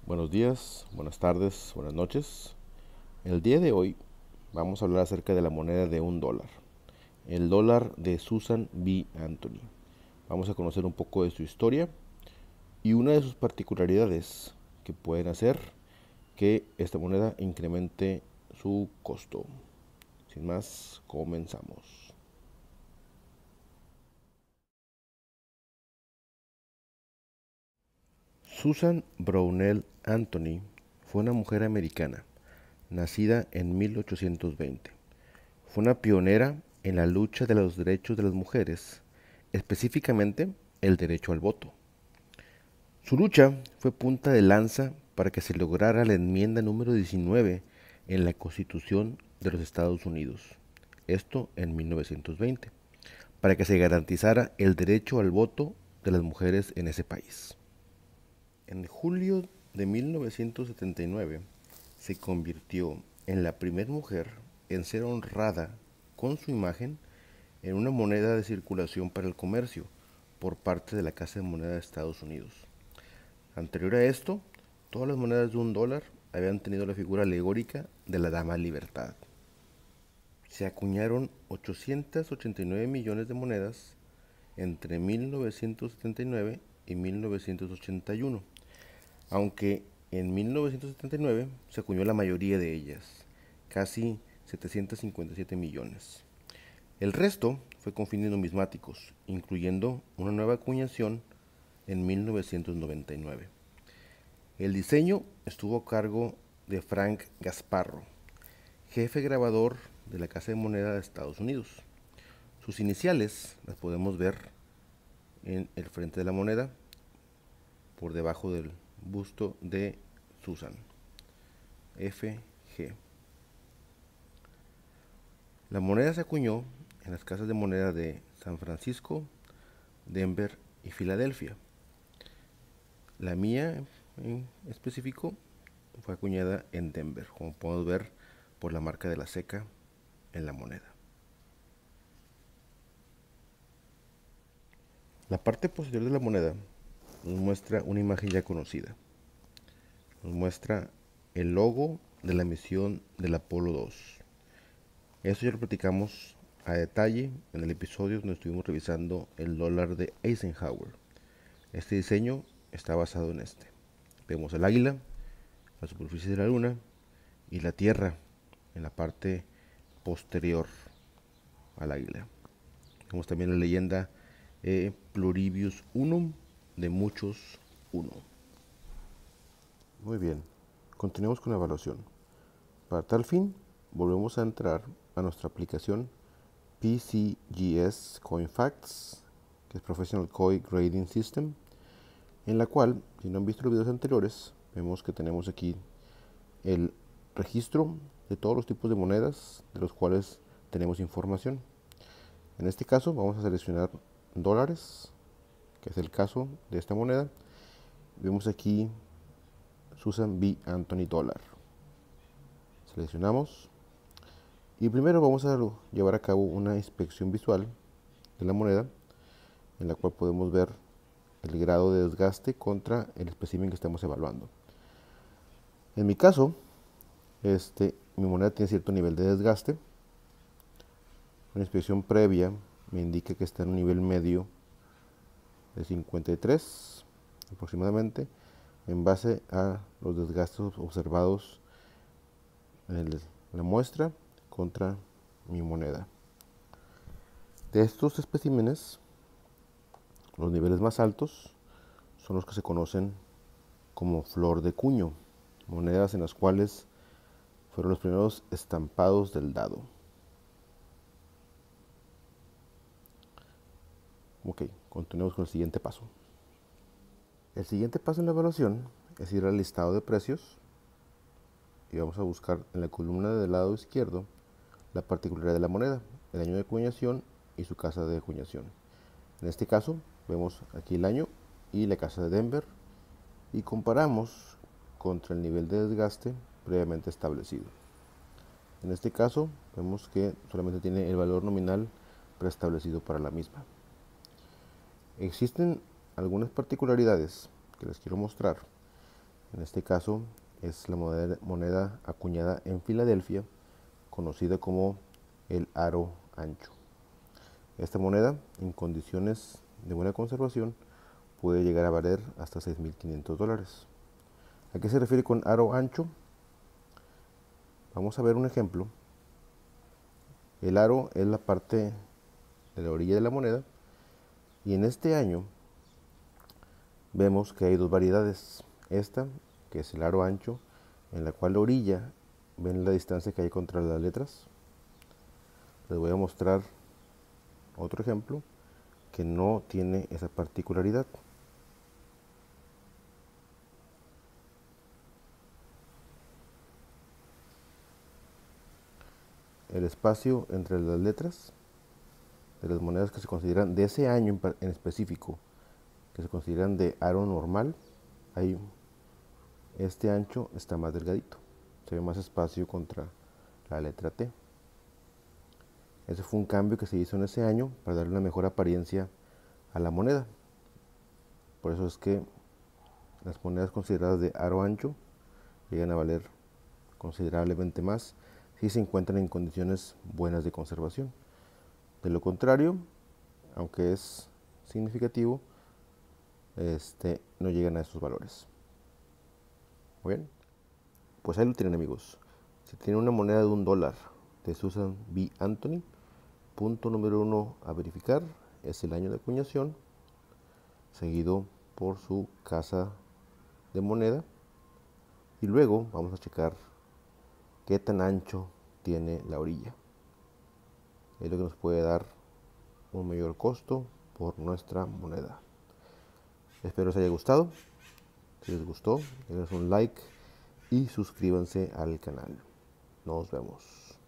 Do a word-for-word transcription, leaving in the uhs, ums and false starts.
Buenos días, buenas tardes, buenas noches. El día de hoy vamos a hablar acerca de la moneda de un dólar, el dólar de Susan B. Anthony. Vamos a conocer un poco de su historia y una de sus particularidades que pueden hacer que esta moneda incremente su costo. Sin más, comenzamos. Susan Brownell Anthony fue una mujer americana, nacida en mil ochocientos veinte. Fue una pionera en la lucha de los derechos de las mujeres, específicamente el derecho al voto. Su lucha fue punta de lanza para que se lograra la enmienda número diecinueve en la Constitución de los Estados Unidos, esto en mil novecientos veinte, para que se garantizara el derecho al voto de las mujeres en ese país. En julio de mil novecientos setenta y nueve se convirtió en la primera mujer en ser honrada con su imagen en una moneda de circulación para el comercio por parte de la Casa de Moneda de Estados Unidos. Anterior a esto, todas las monedas de un dólar habían tenido la figura alegórica de la Dama Libertad. Se acuñaron ochocientos ochenta y nueve millones de monedas entre mil novecientos setenta y nueve y mil novecientos ochenta y uno, aunque en mil novecientos setenta y nueve se acuñó la mayoría de ellas, casi setecientos cincuenta y siete millones. El resto fue con fines numismáticos, incluyendo una nueva acuñación en mil novecientos noventa y nueve. El diseño estuvo a cargo de Frank Gasparro, jefe grabador de la Casa de Moneda de Estados Unidos. Sus iniciales las podemos ver en el frente de la moneda, por debajo del busto de Susan, F G. La moneda se acuñó en las casas de moneda de San Francisco, Denver y Filadelfia. La mía en específico fue acuñada en Denver, como podemos ver por la marca de la seca en la moneda. La parte posterior de la moneda nos muestra una imagen ya conocida. Nos muestra el logo de la misión del Apolo dos. Eso ya lo platicamos a detalle en el episodio donde estuvimos revisando el dólar de Eisenhower. Este diseño está basado en este. Vemos el águila, la superficie de la luna y la tierra en la parte posterior al águila. Vemos también la leyenda eh, Pluribus Unum, de muchos uno. Muy bien, continuemos con la evaluación. Para tal fin, volvemos a entrar a nuestra aplicación P C G S CoinFacts, que es Professional Coin Grading System, en la cual, si no han visto los videos anteriores, vemos que tenemos aquí el registro de todos los tipos de monedas de los cuales tenemos información. En este caso vamos a seleccionar dólares, que es el caso de esta moneda. Vemos aquí Susan B. Anthony Dollar. Seleccionamos y primero vamos a llevar a cabo una inspección visual de la moneda, en la cual podemos ver el grado de desgaste contra el espécimen que estamos evaluando. En mi caso, este, mi moneda tiene cierto nivel de desgaste. Una inspección previa me indica que está en un nivel medio de cincuenta y tres aproximadamente, en base a los desgastes observados en el, la muestra contra mi moneda. De estos especímenes, los niveles más altos son los que se conocen como flor de cuño, monedas en las cuales fueron los primeros estampados del dado. Ok, continuemos con el siguiente paso. El siguiente paso en la evaluación es ir al listado de precios y vamos a buscar en la columna del lado izquierdo la particularidad de la moneda, el año de acuñación y su casa de acuñación. En este caso vemos aquí el año y la casa de Denver y comparamos contra el nivel de desgaste previamente establecido. En este caso vemos que solamente tiene el valor nominal preestablecido para la misma. Existen algunas particularidades que les quiero mostrar En este caso es la moneda, moneda acuñada en Filadelfia, conocida como el aro ancho. Esta moneda, en condiciones de buena conservación, puede llegar a valer hasta seis mil quinientos dólares. ¿A qué se refiere con aro ancho? Vamos a ver un ejemplo. El aro es la parte de la orilla de la moneda, y en este año vemos que hay dos variedades. Esta, que es el aro ancho, en la cual la orilla, ven la distancia que hay contra las letras. Les voy a mostrar otro ejemplo que no tiene esa particularidad. El espacio entre las letras de las monedas que se consideran de ese año en específico, que se consideran de aro normal, hay este ancho está más delgadito, se ve más espacio contra la letra T. Ese fue un cambio que se hizo en ese año para darle una mejor apariencia a la moneda. Por eso es que las monedas consideradas de aro ancho llegan a valer considerablemente más si se encuentran en condiciones buenas de conservación. De lo contrario, aunque es significativo, este, no llegan a estos valores. Muy bien, pues ahí lo tienen, amigos. Si tienen una moneda de un dólar de Susan B. Anthony, punto número uno a verificar es el año de acuñación, seguido por su casa de moneda, y luego vamos a checar qué tan ancho tiene la orilla. Es lo que nos puede dar un mayor costo por nuestra moneda. Espero les haya gustado. Si les gustó, denles un like y suscríbanse al canal. Nos vemos.